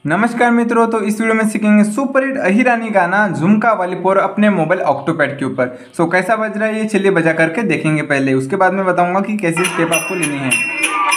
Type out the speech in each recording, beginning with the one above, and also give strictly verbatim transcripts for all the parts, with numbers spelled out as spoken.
नमस्कार मित्रों, तो इस वीडियो में सीखेंगे सुपर हिट अहिरानी गाना झुमका वाली पोर अपने मोबाइल ऑक्टोपैड के ऊपर। सो कैसा बज रहा है ये चलिए बजा करके देखेंगे पहले, उसके बाद मैं बताऊंगा कि कैसी स्टेप आपको लेनी है।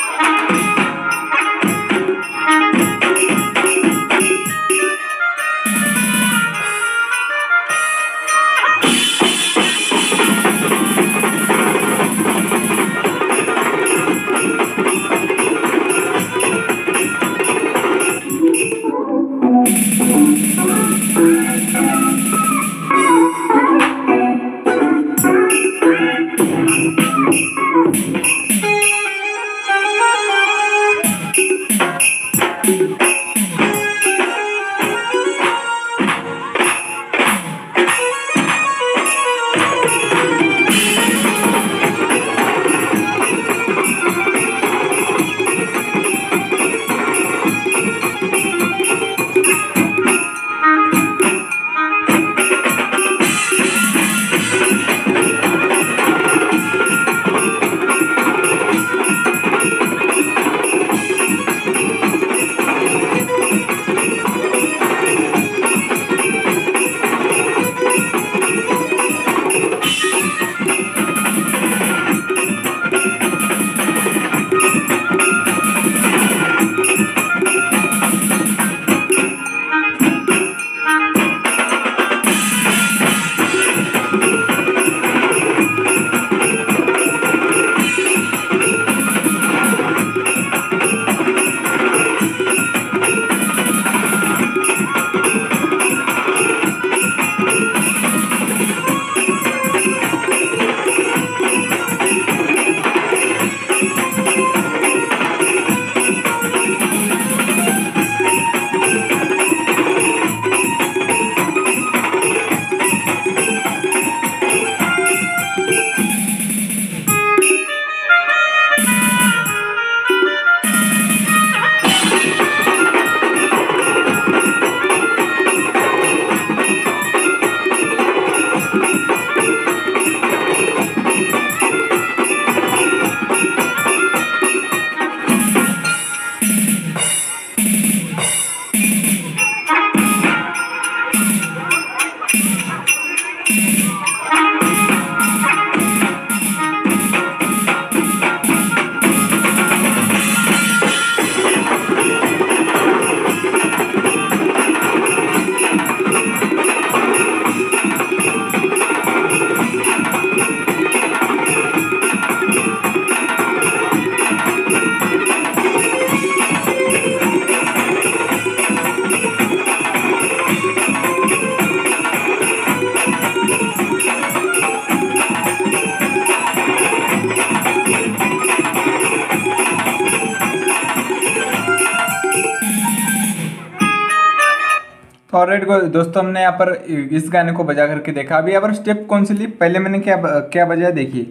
ऑलराइट दोस्तों, हमने यहाँ पर इस गाने को बजा करके देखा। अभी यहाँ पर स्टेप कौन सी ली, पहले मैंने क्या क्या बजाया देखिए।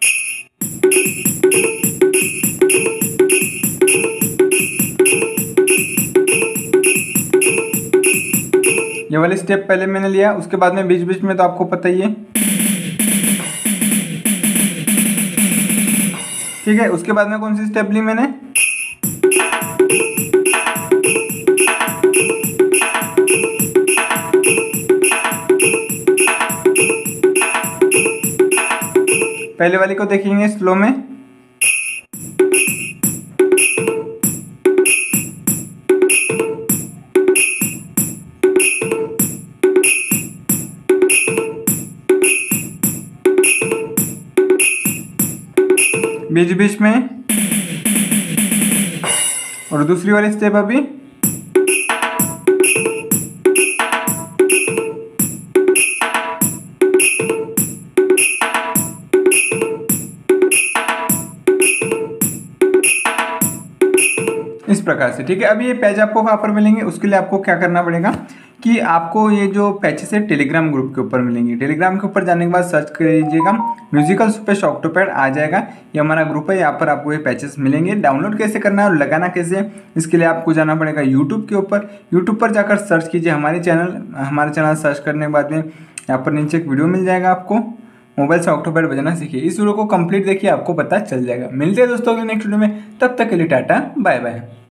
ये वाली स्टेप पहले मैंने लिया, उसके बाद में बीच बीच में तो आपको पता ही है, ठीक है। उसके बाद में कौन सी स्टेप ली मैंने, पहले वाली को देखेंगे स्लो में। बीच बीच में, और दूसरी वाली स्टेप अभी। इस प्रकार से, ठीक है। अभी ये पैच आपको कहाँ पर मिलेंगे, उसके लिए आपको क्या करना पड़ेगा कि आपको ये जो पैचेस है टेलीग्राम ग्रुप के ऊपर मिलेंगे। टेलीग्राम के ऊपर जाने के बाद सर्च कर लीजिएगा म्यूजिकल सुपर ऑक्टोपैड, आ जाएगा। ये हमारा ग्रुप है, यहाँ पर आपको ये पैचेस मिलेंगे। डाउनलोड कैसे करना है और लगाना कैसे, इसके लिए आपको जाना पड़ेगा यूट्यूब के ऊपर। यूट्यूब पर जाकर सर्च कीजिए हमारे चैनल। हमारे चैनल सर्च करने के बाद में यहाँ पर नीचे एक वीडियो मिल जाएगा आपको, मोबाइल से ऑक्टोपैड बजाना सीखिए। इस वीडियो को कंप्लीट देखिए, आपको पता चल जाएगा। मिलते हैं दोस्तों अगले नेक्स्ट वीडियो में, तब तक के लिए टाटा बाय बाय।